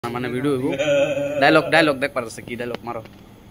মানে ভিডিও হইব ডায়লগ দেখ পারছে কি ডায়লগ মারো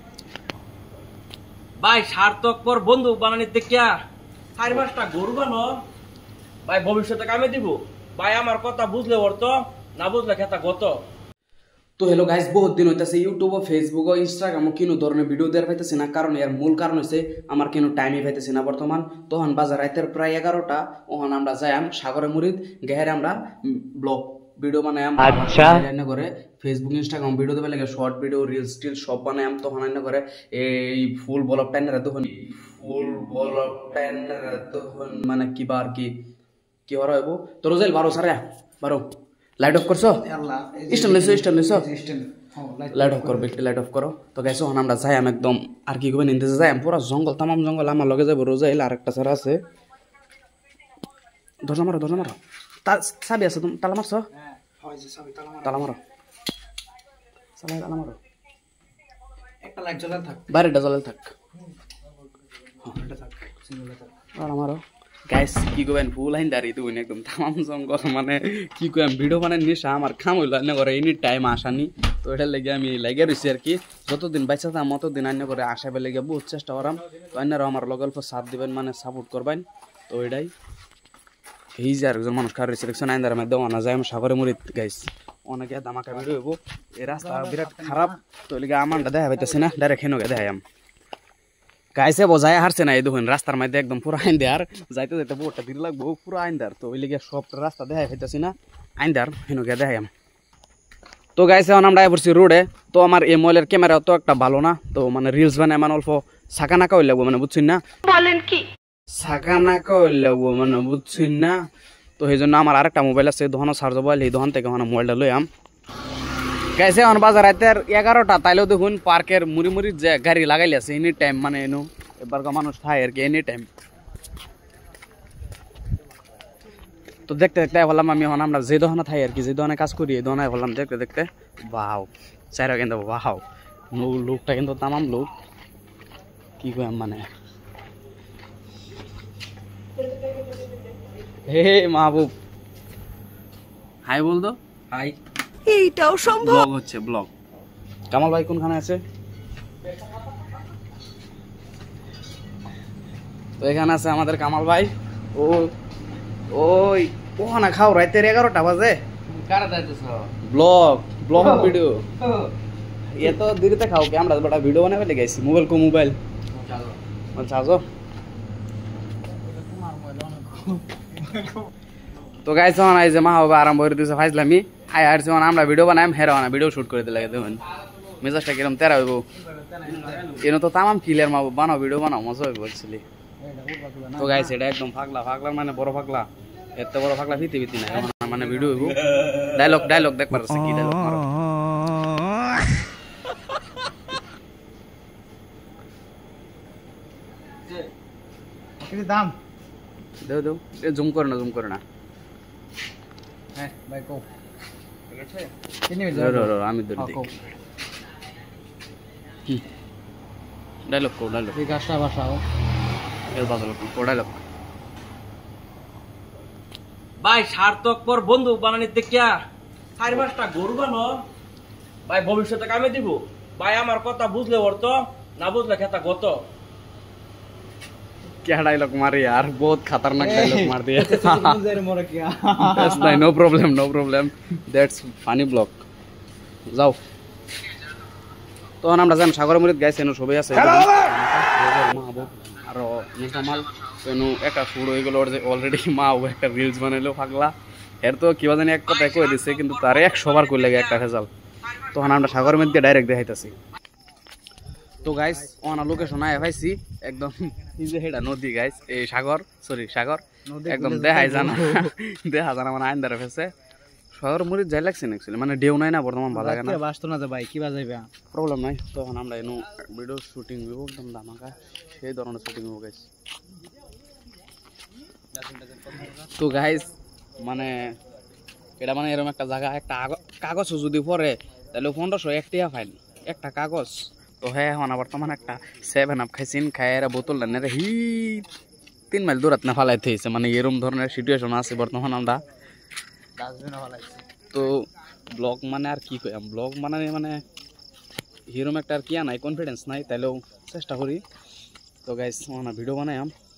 ভাই সার্থক পর বন্ধু বানানিতে কিয়া 4-5টা গরু বানো ভাই ভবিষ্যতে কামে দিব ভাই আমার কথা বুঝলে অর্থ না বুঝলে খেতা গত। তো হেলো গাইস, বহুত দিন হইতাছে ইউটিউব ফেসবুক ইনস্টাগ্রাম কিনো ধরনের ভিডিও দেওয়ার পাইতেছি না, কারণ এর মূল কারণ হচ্ছে আমার কেন টাইমই পাইতেছি না বর্তমান। তখন বাজার রাতের প্রায় 11টা, ওখানে আমরা যাইম সাগরে মুরিদ গেহারে আমরা ব্লগ ভিডিও বানাইম। আচ্ছা রান্না করে ফেসবুক ইনস্টাগ্রাম ভিডিও দেবে লাগে, শর্ট ভিডিও রিলস টিল সব বানাইম। তখন রান্না করে এই ফুল বলব টাইনারে তখন মানে কিবা আর কি হরা হইব। তো রোজাইল বারো সারে বারো লাইট অফ করছো, স্ট্যান্ড লইছো লাইট অফ করো, একটু লাইট অফ করো। তো গেছো আমরা যাই একদম আর কি করবেন নিতে যাই পুরো জঙ্গল, তামাম জঙ্গল। আমার লগে যাবো রোজাইল আর একটা ছাড়া আছে। দরজা মারো চাবি আছে তুমি তালা মারছো, তালা মারো তালা মারো, একটা লাইট জ্বলা থাক, বাড়িটা জ্বলে থাক, তালা মারো। গাইস কি করবেন ফুল আইন দাঁড়িয়ে দেবেন একদম তামাম জঙ্গল, মানে কি করেন ভিডিও বানায় নিশা আমার খাম হইলো আন্য করে এনি টাইম আসানি। তো এটার লেগে আমি লেগে রয়েছি আর কি, যতদিন বাইচা থাম ততদিন আন্য করে আসাবে লেগে বহুত চেষ্টা করাম। তো অন্যরাও আমার লগে অল্প সাথ দিবেন, মানে সাপোর্ট করবেন। তো এটাই এই যে আরেকজন মানুষ খাওয়ার সিলেকশন আইন্দার মধ্যে আনা যায় আমি সাগরে মুড়ি গাইস অনেকে দামাকা ভিডিও হইব। এই রাস্তা বিরাট খারাপ, তো এলিগে আমারটা দেখা পাইতেছি না, ডাইরেক্ট হেনকে দেখাইম। গাইছে বোঝায় হারছে না, এই দেখুন রাস্তার মধ্যে একদম পুরো আইন্দার, যাইতে যাইতে বহুটা দিন লাগবো পুরো আইন্দার। তো ওই লিগে সব রাস্তা দেখাই পাইতেছি না, আইন্দার হেনকে দেখাইম। তো গাইছে এখন আমরা পড়ছি রোডে। তো আমার এই মোবাইলের ক্যামেরা তো একটা ভালো না, তো মানে রিলস বানায় মানে অল্প সাকা নাকা হইলে লাগবো, মানে বুঝছেন না বলেন কি সাকা নাকা হইলে লাগবো, মানে বুঝছেন না। তো সেই জন্য আমার আরেকটা মোবাইল আছে, দোকানও চার্জ মোবাইল, এই দোকান থেকে মানে মোবাইলটা লই আম। গাইছে এখন বাজার রাতের 11টা, তাইলেও দেখুন পার্কের মুড়ি যে গাড়ি লাগাইলে আছে এনি টাইম, মানে এনো এবার মানুষ খায় আর কি এনি টাইম। তো দেখতে দেখতে বললাম আমি এখন আমরা যে দোকানে থাই আর কি, যে দোকানে কাজ করি এই দোকানে বললাম দেখতে দেখতে বাও চাইরা কিন্তু বাও লোকটা কিন্তু তামাম লোক, কি কইম মানে হে মাহবুব হাই বল দো, হাই। এইটাও সম্ভব ব্লগ হচ্ছে ব্লগ। কামাল ভাই কোনখানে আছে? তো এখানে আছে আমাদের কামাল ভাই। ও ওই ওখানে খাও রাতের 11টা বাজে ব্লগ ভিডিও এত দেরিতে খাও কি? আমরা বড় ভিডিও বানাবে লেগেছি মোবাইল চার্জো। তো গাইছ এই যে মা বাবা আরম্ভ করে দিয়েছে ফাইজলামি, আয় আর যেমন আমরা ভিডিও বানাইম হেরাও না ভিডিও শুট করে দিলে দেখুন মেজাজটা কিরম তেরা হইব। এনে তো তামাম ক্লিয়ার মা বানাও ভিডিও বানাও মজা হইব অ্যাকচুয়ালি। তো গাইস এটা একদম ফাগলা মানে বড় ফাগলা, এত বড় ফাগলা পৃথিবীতে নাই, মানে ভিডিও হইব ডায়লগ দেখ পারছে কি ডায়লগ মারো দাম দেও জুম করে না হ্যাঁ ভাই কো ঠিক আছে আমি ডায়লগ ঠিক আছে বাসাও ডায়লগ। ভাই সার্থক পর বন্ধু বানানিতে কিয়া 4-5টা গরু বানো ভাই ভবিষ্যতে কামে দিব ভাই আমার কথা বুঝলে অর্থ না বুঝলে খেতা গত। क्या डायलॉग मारे यार, बहुत खतरनाक डायलॉग मार दिया। No problem that's funny blog. যাও তো আমরা যাম সাগর মুরিদ গাইস, এনো সবাই আছে আর নিজামাল এনো একটা শুরু হয়ে গেল অলরেডি। মা ও একটা রিলস বানাইলো পাগলা, এর তো কিবা জানি এক কথা কই দিছে, কিন্তু তার 100বার কই লাগে একটা ভেজাল। তখন আমরা সাগর মুরিদ দিয়ে ডাইরেক্ট দেখাইতাছি। তো গাইস অনা লোকেশন আয় পাইছি একদম হেডা নদী গাইস, এই সাগর একদম দেখা জানা মানে আইন দ্বারা ফেসে সাগর মুড়ি যাই লাগছে অ্যাকচুয়ালি, মানে ডেউ নাই না বর্তমান ভালো লাগে না, বাসতো না ভাই কিবা যাইবে প্রবলেম নাই। তখন আমরা এনো ভিডিও শুটিং হইব একদম দামাকা, সেই ধরনের শুটিং হইব গাইস। তো গাইস মানে এটা মানে এরকম একটা জায়গা, একটা কাগজ যদি পরে তাহলে 1501 টাকা ফাইন একটা কাগজ। তো হ্যাঁ এখন বর্তমানে একটা 7 আপ খাইছিন, খাই এরা বোতল নেন হি 3 মাইল দূরাত না ফালাইতে হয়েছে, মানে এরকম ধরনের সিচুয়েশন আছে বর্তমান। আমরা তো ব্লগ মানে আর কি কইম ব্লগ মানে হিরোম একটা আর কি নাই কনফিডেন্স নাই তাইলেও চেষ্টা করি তো গাইস ভিডিও বানাইম